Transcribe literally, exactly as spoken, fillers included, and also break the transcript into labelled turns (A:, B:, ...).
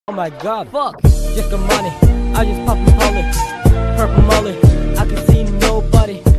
A: Oh my god, fuck, just the money. I just pop and pull it, purple mullet.